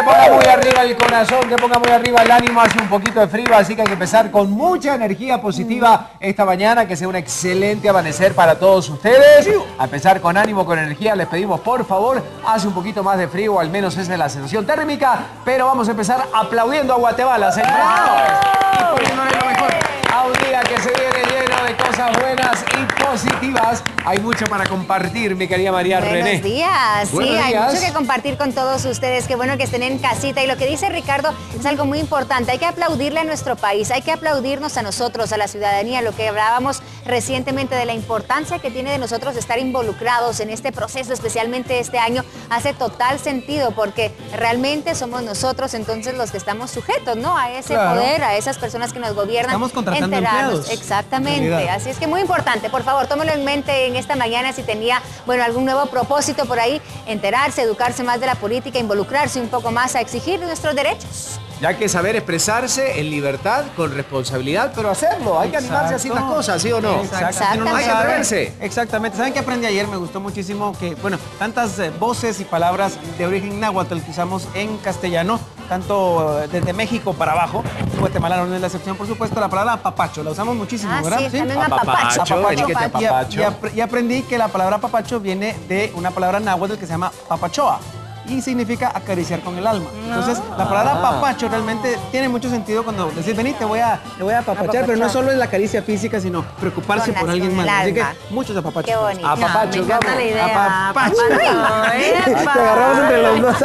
ponga muy arriba el corazón, que ponga muy arriba el ánimo. Hace un poquito de frío, así que hay que empezar con mucha energía positiva esta mañana. Que sea un excelente amanecer para todos ustedes. A empezar con ánimo, con energía. Les pedimos, por favor, hace un poquito más de frío, al menos esa es la sensación térmica. Pero vamos a empezar aplaudiendo a Guatemala, señores. Y poniéndole lo mejor a un día que se viene lleno de cosas buenas y positivas. Hay mucho para compartir, mi querida María René. Buenos días. Buenos sí, días. Hay mucho que compartir con todos ustedes. Qué bueno que estén en casita. Y lo que dice Ricardo es algo muy importante. Hay que aplaudirle a nuestro país, hay que aplaudirnos a nosotros, a la ciudadanía. Lo que hablábamos recientemente de la importancia que tiene de nosotros estar involucrados en este proceso, especialmente este año, hace total sentido porque realmente somos nosotros entonces los que estamos sujetos, ¿no? A ese poder, a esas personas que nos gobiernan. Estamos contratando empleados. Exactamente. Así es que muy importante. Por favor, tómelo en mente en esta mañana si tenía, bueno, algún nuevo propósito por ahí, enterarse, educarse más de la política, involucrarse un poco más a exigir nuestros derechos. Ya hay que saber expresarse en libertad, con responsabilidad, pero hacerlo. Hay que animarse a hacer las cosas, ¿sí o no? Exactamente. Hay que atreverse. Exactamente. ¿Saben qué aprendí ayer? Me gustó muchísimo que, bueno, tantas voces y palabras de origen náhuatl que usamos en castellano, tanto desde México para abajo. Guatemala no es la excepción, por supuesto. La palabra apapacho la usamos muchísimo, ¿verdad? Sí, también apapacho. Y aprendí que la palabra apapacho viene de una palabra náhuatl que se llama papachoa y significa acariciar con el alma. Entonces, la palabra papacho realmente tiene mucho sentido cuando decís, vení, te voy a apapachar, pero no solo es la caricia física, sino preocuparse por alguien más. Así que muchos apapachos. Qué bonito. Apapachos, Me encanta la idea. Apapacho. Te Te agarramos entre los dos.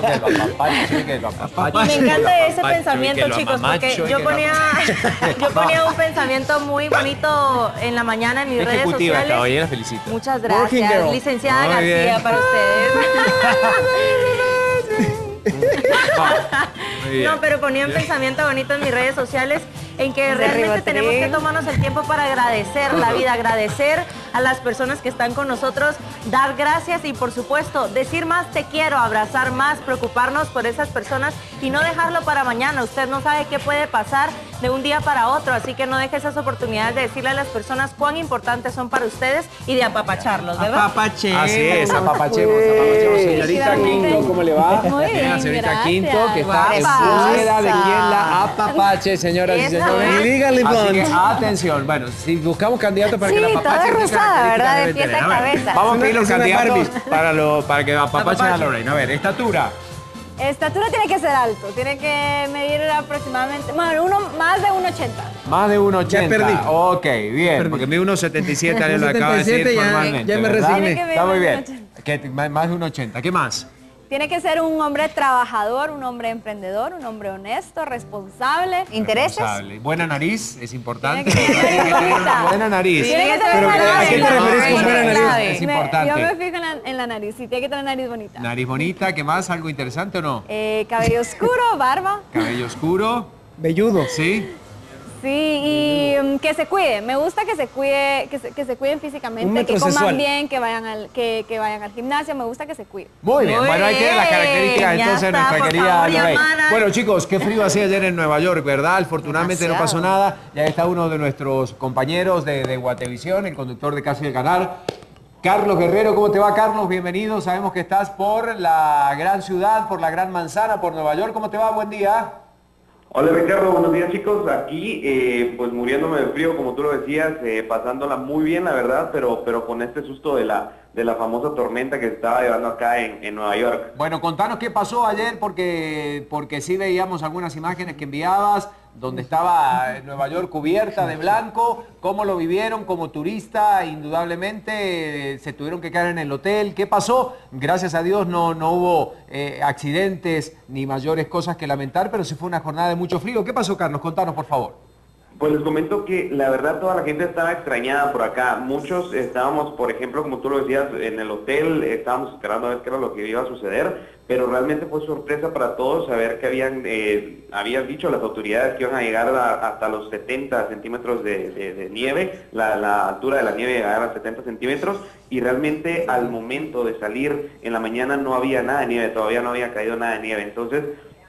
Y me encanta ese pensamiento, chicos, porque yo ponía un pensamiento muy bonito en la mañana en mis redes Ejecutiva, sociales. caballera, felicito. Muchas Working gracias, girl. licenciada Muy García, bien. para ustedes. Muy bien. No, pero ponía un pensamiento bonito en mis redes sociales en que realmente Ribotril. tenemos que tomarnos el tiempo para agradecer la vida, agradecer a las personas que están con nosotros, dar gracias y por supuesto decir más te quiero, abrazar más, preocuparnos por esas personas y no dejarlo para mañana. Usted no sabe qué puede pasar de un día para otro, así que no deje esas oportunidades de decirle a las personas cuán importantes son para ustedes y de apapacharlos, ¿verdad? Apapache. Así es, apapachemos, señorita Quinto, ¿cómo le va? Muy bien, La señorita gracias. Quinto, que está en Guapa. búsqueda de quien la apapache, señoras y Eso señores. es. Legally Así que blonde. atención, bueno, si buscamos candidatos para que la Sí, apapache, toda ¿qué rosada, características ¿verdad? De deben pies tener? a A ver, cabeza. vamos a pedir los Es una candidatos Barbie. para que apapachen a Lorraine. A ver, estatura. Estatura tiene que ser alto, tiene que medir aproximadamente, bueno, más de 1,80. Más de 1,80. Ya perdí. Ok, bien, Perdí. porque mide 1,77, alguien lo acaba de decir 1,77 ya- formalmente. ya me ¿verdad? resigné. Tiene que Está muy medir bien. Más de 1,80. ¿Qué más? Tiene que ser un hombre trabajador, un hombre emprendedor, un hombre honesto, responsable. ¿Intereses? Responsable. Buena nariz, es importante. Tiene que Tiene que tener una buena nariz. Tiene que tener Pero una ¿a qué te nariz. referís con buena nariz? Clave. Es Yo me importante. fijo en la nariz, sí, tiene que tener nariz bonita. Nariz bonita, ¿qué más? ¿Algo interesante o no? Cabello oscuro, barba, Cabello oscuro, Velludo. ¿sí? sí, y que se cuide. Me gusta que se cuide, que se cuiden Un físicamente, que metrosexual. coman bien, que vayan al gimnasio. Me gusta que se cuiden. Muy bien, Muy bueno, ahí tienen las bien, características ya entonces de está, nuestra por querida favor, Lorraine. llamada. Bueno, chicos, qué frío hacía ayer en Nueva York, ¿verdad? Afortunadamente no pasó Demasiado. nada. Ya está uno de nuestros compañeros de Guatevisión, el conductor de Casi de Ganar. Carlos Guerrero, ¿cómo te va, Carlos? Bienvenido. Sabemos que estás por la gran ciudad, por la gran manzana, por Nueva York. ¿Cómo te va? Buen día. Hola Ricardo, buenos días chicos, aquí pues muriéndome de frío como tú lo decías, pasándola muy bien la verdad, pero con este susto de la famosa tormenta que se estaba llevando acá en Nueva York. Bueno, contanos qué pasó ayer, porque sí veíamos algunas imágenes que enviabas, donde estaba Nueva York cubierta de blanco. ¿Cómo lo vivieron como turista? Indudablemente se tuvieron que quedar en el hotel. ¿Qué pasó? Gracias a Dios no hubo accidentes ni mayores cosas que lamentar, pero sí fue una jornada de mucho frío. ¿Qué pasó, Carlos? Contanos, por favor. Pues les comento que la verdad toda la gente estaba extrañada por acá. Muchos estábamos, por ejemplo, como tú lo decías, en el hotel, estábamos esperando a ver qué era lo que iba a suceder, pero realmente fue sorpresa para todos saber que habían dicho las autoridades que iban a llegar hasta los 70 centímetros de nieve, la altura de la nieve llegar a 70 centímetros, y realmente al momento de salir en la mañana no había nada de nieve, todavía no había caído nada de nieve. Entonces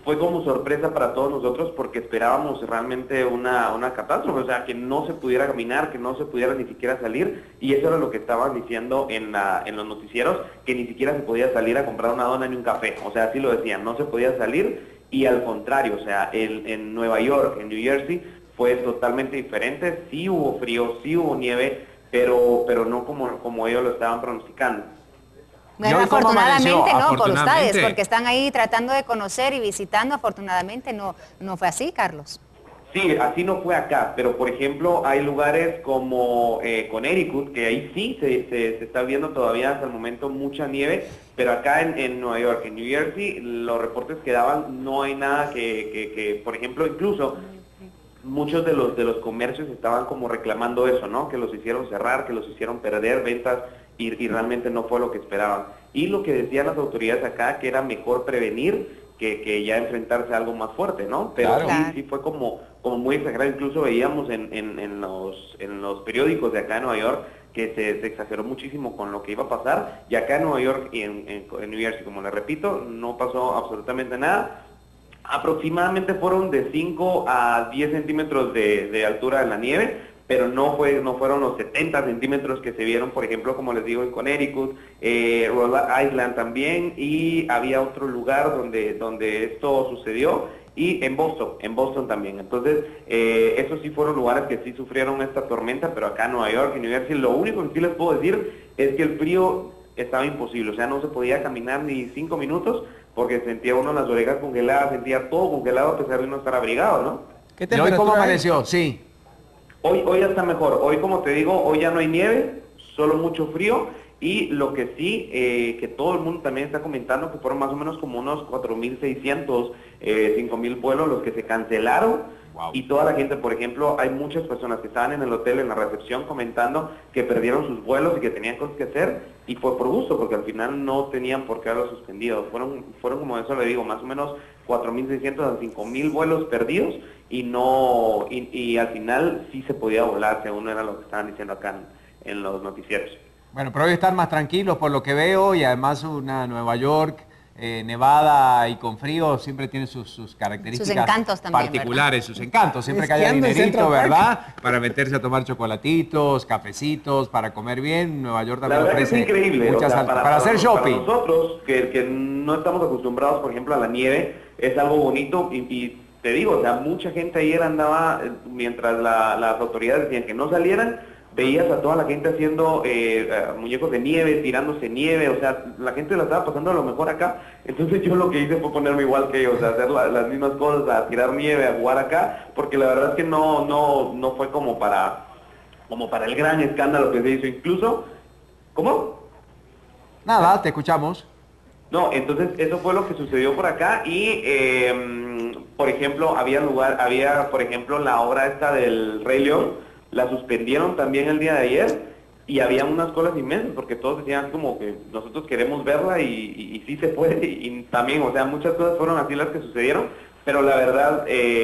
fue como sorpresa para todos nosotros porque esperábamos realmente una catástrofe, o sea, que no se pudiera caminar, que no se pudiera ni siquiera salir, y eso era lo que estaban diciendo en los noticieros, que ni siquiera se podía salir a comprar una dona ni un café, o sea, así lo decían, no se podía salir, y al contrario, o sea, en Nueva York, en New Jersey, fue totalmente diferente, sí hubo frío, sí hubo nieve, pero no como ellos lo estaban pronosticando. Bueno, ¿Y cómo afortunadamente amaneció? no, por Afortunadamente. ustedes, porque están ahí tratando de conocer y visitando. Afortunadamente no fue así, Carlos. Sí, así no fue acá, pero por ejemplo hay lugares como Connecticut, que ahí sí se está viendo todavía hasta el momento mucha nieve, pero acá en Nueva York, en New Jersey, los reportes que daban no hay nada que por ejemplo, incluso muchos de los comercios estaban como reclamando eso, ¿no? Que los hicieron cerrar, que los hicieron perder ventas y realmente no fue lo que esperaban. Y lo que decían las autoridades acá, que era mejor prevenir que ya enfrentarse a algo más fuerte, ¿no? Pero Claro. sí fue como muy exagerado. Incluso veíamos en los periódicos de acá de Nueva York que se exageró muchísimo con lo que iba a pasar. Y acá en Nueva York y en New Jersey, como les repito, no pasó absolutamente nada. Aproximadamente fueron de 5 a 10 centímetros de altura de la nieve, pero no fueron los 70 centímetros que se vieron, por ejemplo, como les digo, en Connecticut, Rhode Island también, y había otro lugar donde esto sucedió, y en Boston también. Entonces, esos sí fueron lugares que sí sufrieron esta tormenta, pero acá en Nueva York y New Jersey, lo único que sí les puedo decir es que el frío estaba imposible, o sea, no se podía caminar ni 5 minutos, porque sentía uno las orejas congeladas, sentía todo congelado a pesar de no estar abrigado, ¿no? ¿Qué ¿Y hoy cómo temperatura hay? amaneció? Sí. Hoy ya está mejor. Hoy, como te digo, hoy ya no hay nieve, solo mucho frío. Y lo que sí, que todo el mundo también está comentando, que fueron más o menos como unos 4.600, 5.000 vuelos los que se cancelaron. Wow. Y toda la gente, por ejemplo, hay muchas personas que estaban en el hotel, en la recepción, comentando que perdieron sus vuelos y que tenían cosas que hacer. Y fue por gusto, porque al final no tenían por qué haberlo suspendido. Fueron como eso le digo, más o menos 4.600 a 5.000 vuelos perdidos. Y al final sí se podía volar, según era lo que estaban diciendo acá en los noticieros. Bueno, pero hoy están más tranquilos por lo que veo y además una Nueva York nevada y con frío siempre tiene sus características Sus encantos también, particulares, sus encantos. Siempre que haya Esquiando en dinerito, Central Park. ¿verdad? Para meterse a tomar chocolatitos, cafecitos, para comer bien. Nueva York La también verdad que es ofrece increíble, muchas o sea, para hacer shopping. Para nosotros, que no estamos acostumbrados, por ejemplo, a la nieve, es algo bonito y te digo, o sea, mucha gente ayer andaba, mientras las autoridades decían que no salieran, veías a toda la gente haciendo muñecos de nieve, tirándose nieve, o sea, la gente la estaba pasando a lo mejor acá. Entonces yo lo que hice fue ponerme igual que ellos, o sea, hacer las mismas cosas, a tirar nieve, a jugar acá, porque la verdad es que no fue como para el gran escándalo que se hizo. Incluso, ¿cómo? Nada, te escuchamos. No, entonces eso fue lo que sucedió por acá y, por ejemplo, había, por ejemplo, la obra esta del Rey León, la suspendieron también el día de ayer y había unas colas inmensas porque todos decían como que nosotros queremos verla y sí se puede y también, o sea, muchas cosas fueron así las que sucedieron, pero la verdad,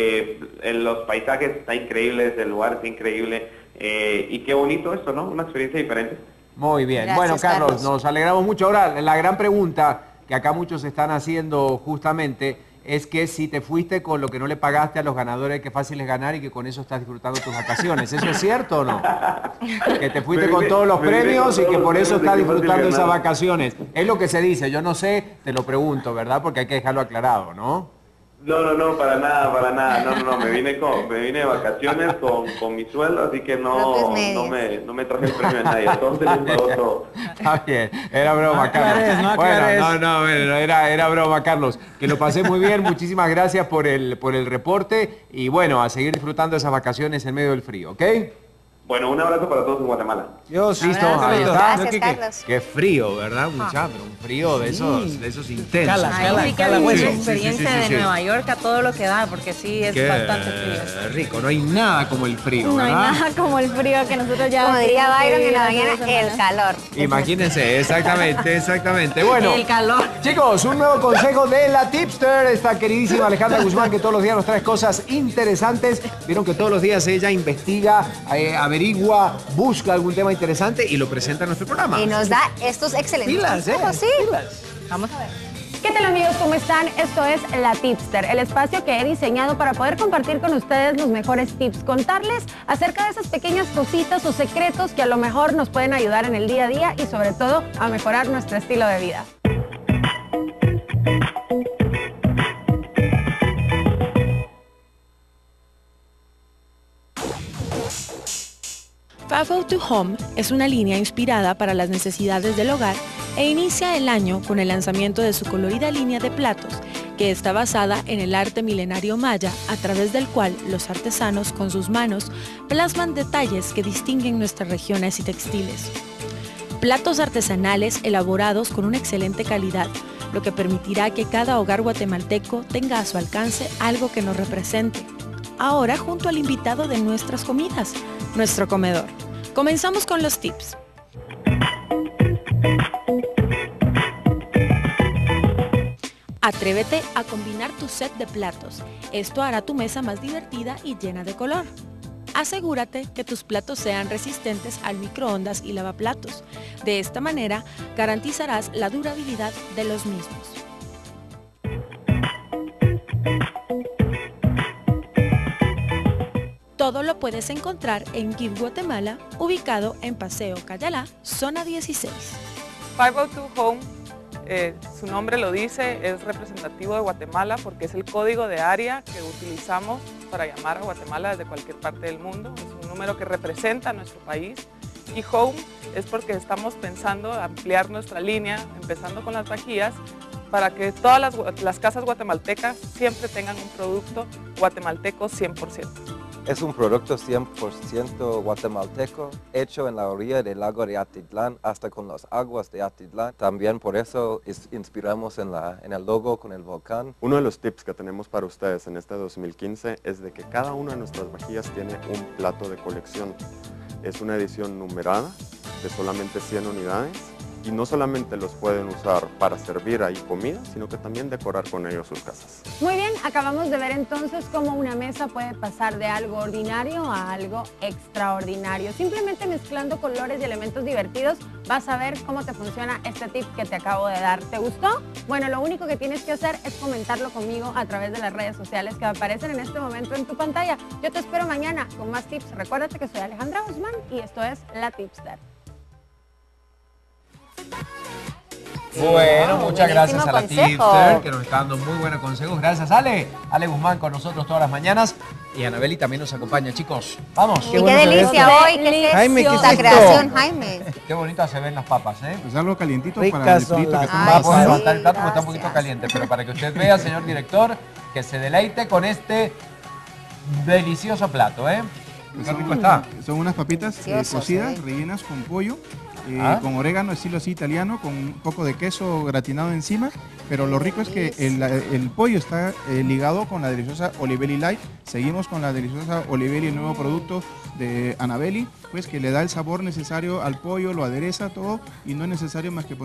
los paisajes están increíbles, el lugar está increíble y qué bonito esto, ¿no? Una experiencia diferente. Muy bien. Gracias, Bueno, Carlos, Carlos. nos alegramos mucho. Ahora, la gran pregunta que acá muchos están haciendo justamente es que si te fuiste con lo que no le pagaste a los ganadores, que fácil es ganar y que con eso estás disfrutando tus vacaciones. ¿Eso es cierto o no? Que te fuiste con todos los premios y que por eso estás disfrutando esas vacaciones. Es lo que se dice. Yo no sé, te lo pregunto, ¿verdad? Porque hay que dejarlo aclarado, ¿no? No, para nada. No, me vine de vacaciones con mi sueldo, así que no me traje el premio a nadie. Entonces les pagó todo. Está bien, era broma, Carlos. No aclares. Bueno, era broma, Carlos. Que lo pasé muy bien, muchísimas gracias por el reporte y bueno, a seguir disfrutando esas vacaciones en medio del frío, ¿ok? Bueno, un abrazo para todos en Guatemala. Dios, Listo, abrazo. ahí está. Gracias, Carlos. Qué frío, ¿verdad, muchacho? Un frío de esos intensos. Cala, Ay, cala, sí que cala, vivir hueso. la experiencia Sí, sí, sí, sí. de Nueva York a todo lo que da, porque sí es Qué bastante frío. rico, no hay nada como el frío, No hay ¿verdad? nada como el frío que nosotros ya... Como diría tenemos que Byron en vivir la hace mañana, 2 el semanas. calor. Imagínense, exactamente. Bueno, El calor. chicos, un nuevo consejo de la tipster, esta queridísima Alejandra Guzmán, que todos los días nos trae cosas interesantes. Vieron que todos los días ella investiga, averigua, busca algún tema interesante y lo presenta en nuestro programa. Y nos da estos excelentes Pilas, consejos, sí. Pilas. Vamos a ver. ¿Qué ¿Qué tal amigos? ¿Cómo están? Esto es La Tipster, el espacio que he diseñado para poder compartir con ustedes los mejores tips, contarles acerca de esas pequeñas cositas o secretos que a lo mejor nos pueden ayudar en el día a día y sobre todo a mejorar nuestro estilo de vida. Favor to Home es una línea inspirada para las necesidades del hogar e inicia el año con el lanzamiento de su colorida línea de platos, que está basada en el arte milenario maya, a través del cual los artesanos con sus manos plasman detalles que distinguen nuestras regiones y textiles. Platos artesanales elaborados con una excelente calidad, lo que permitirá que cada hogar guatemalteco tenga a su alcance algo que nos represente. Ahora junto al invitado de nuestras comidas, nuestro comedor. Comenzamos con los tips. Atrévete a combinar tu set de platos. Esto hará tu mesa más divertida y llena de color. Asegúrate que tus platos sean resistentes al microondas y lavaplatos. De esta manera garantizarás la durabilidad de los mismos. Todo lo puedes encontrar en Give Guatemala, ubicado en Paseo Cayalá, zona 16. 502 Home, su nombre lo dice, es representativo de Guatemala porque es el código de área que utilizamos para llamar a Guatemala desde cualquier parte del mundo. Es un número que representa a nuestro país. Y Home es porque estamos pensando ampliar nuestra línea, empezando con las vajillas, para que todas las casas guatemaltecas siempre tengan un producto guatemalteco 100%. Es un producto 100% guatemalteco, hecho en la orilla del lago de Atitlán, hasta con las aguas de Atitlán. También por eso inspiramos en el logo con el volcán. Uno de los tips que tenemos para ustedes en este 2015 es de que cada una de nuestras vajillas tiene un plato de colección. Es una edición numerada de solamente 100 unidades. Y no solamente los pueden usar para servir ahí comida, sino que también decorar con ellos sus casas. Muy bien, acabamos de ver entonces cómo una mesa puede pasar de algo ordinario a algo extraordinario. Simplemente mezclando colores y elementos divertidos vas a ver cómo te funciona este tip que te acabo de dar. ¿Te gustó? Bueno, lo único que tienes que hacer es comentarlo conmigo a través de las redes sociales que aparecen en este momento en tu pantalla. Yo te espero mañana con más tips. Recuérdate que soy Alejandra Guzmán y esto es La Tipster. Bueno, muchas gracias a la consejo. Tipster, que nos está dando muy buenos consejos. Gracias, Ale. Ale Guzmán con nosotros todas las mañanas. Y Anabeli también nos acompaña, chicos. Vamos. Qué delicia hoy. ¿Qué es Jaime, ¿qué es esta esto? creación, Jaime? Qué bonitas se ven las papas, ¿eh? Pues algo calientito Ricas para el son frito las que Vamos papas. a Sí, levantar el plato porque está un poquito gracias. caliente. Pero para que usted vea, señor director, que se deleite con este delicioso plato, ¿eh? Qué rico está. Son unas papitas Delicioso, cocidas, sí. rellenas con pollo, Ah. con orégano, estilo así italiano, con un poco de queso gratinado encima. Pero lo rico es que el pollo está ligado con la deliciosa Olivelli Light. Seguimos con la deliciosa Olivelli, el nuevo producto de Anabeli, pues que le da el sabor necesario al pollo, lo adereza todo y no es necesario más que